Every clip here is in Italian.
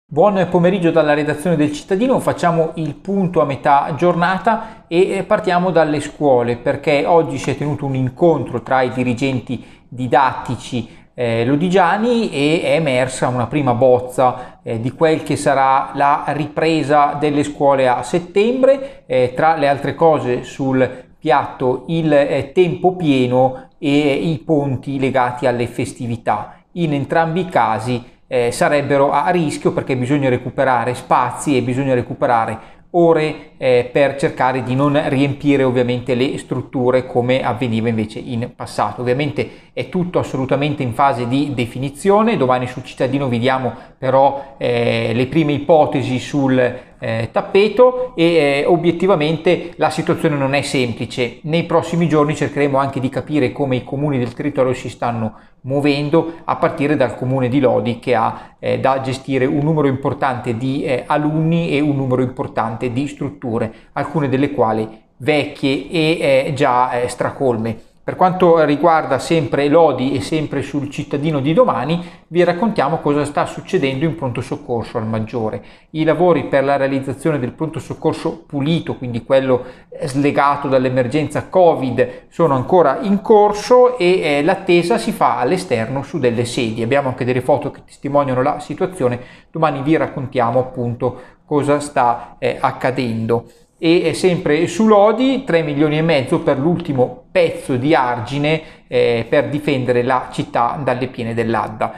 Buon pomeriggio dalla redazione del Cittadino, facciamo il punto a metà giornata e partiamo dalle scuole perché oggi si è tenuto un incontro tra i dirigenti didattici lodigiani e è emersa una prima bozza di quel che sarà la ripresa delle scuole a settembre, tra le altre cose sul piatto il tempo pieno e i ponti legati alle festività. In entrambi i casi sarebbero a rischio perché bisogna recuperare spazi e bisogna recuperare ore per cercare di non riempire ovviamente le strutture come avveniva invece in passato. Ovviamente è tutto assolutamente in fase di definizione, domani sul Cittadino vediamo però le prime ipotesi sul tappeto e obiettivamente la situazione non è semplice. Nei prossimi giorni cercheremo anche di capire come i comuni del territorio si stanno muovendo, a partire dal comune di Lodi che ha da gestire un numero importante di alunni e un numero importante di strutture, alcune delle quali vecchie e già stracolme. Per quanto riguarda sempre Lodi e sempre sul Cittadino di domani, vi raccontiamo cosa sta succedendo in pronto soccorso al Maggiore. I lavori per la realizzazione del pronto soccorso pulito, quindi quello slegato dall'emergenza Covid, sono ancora in corso e l'attesa si fa all'esterno su delle sedie. Abbiamo anche delle foto che testimoniano la situazione, domani vi raccontiamo appunto cosa sta accadendo. E sempre su Lodi 3,5 milioni per l'ultimo pezzo di argine per difendere la città dalle piene dell'Adda.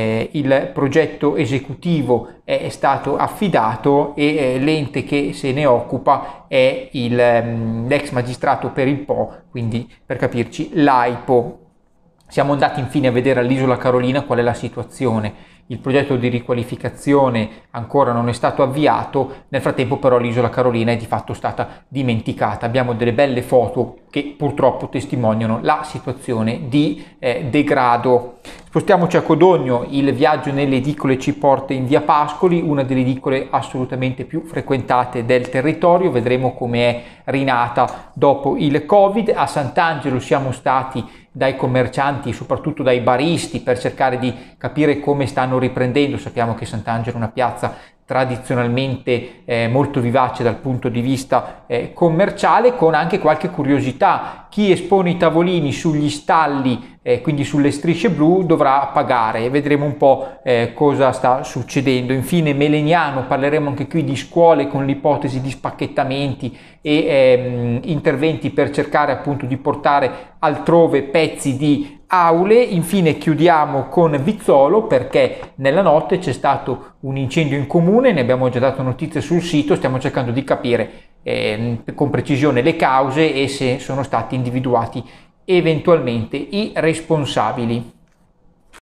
Il progetto esecutivo è stato affidato e l'ente che se ne occupa è l'ex magistrato per il Po, quindi per capirci l'AIPO. Siamo andati infine a vedere all'Isola Carolina qual è la situazione. Il progetto di riqualificazione ancora non è stato avviato, nel frattempo però l'Isola Carolina è di fatto stata dimenticata. Abbiamo delle belle foto che purtroppo testimoniano la situazione di degrado. Spostiamoci a Codogno, il viaggio nelle edicole ci porta in via Pascoli, una delle edicole assolutamente più frequentate del territorio. Vedremo come è rinata dopo il Covid. A Sant'Angelo siamo stati dai commercianti, soprattutto dai baristi, per cercare di capire come stanno riprendendo. Sappiamo che Sant'Angelo è una piazza tradizionalmente molto vivace dal punto di vista commerciale, con anche qualche curiosità. Chi espone i tavolini sugli stalli, quindi sulle strisce blu, dovrà pagare. Vedremo un po' cosa sta succedendo. Infine Melegnano, parleremo anche qui di scuole con l'ipotesi di spacchettamenti e interventi per cercare appunto di portare altrove pezzi di aule. Infine chiudiamo con Vizzolo perché nella notte c'è stato un incendio in comune, ne abbiamo già dato notizie sul sito, stiamo cercando di capire con precisione le cause e se sono stati individuati eventualmente i responsabili.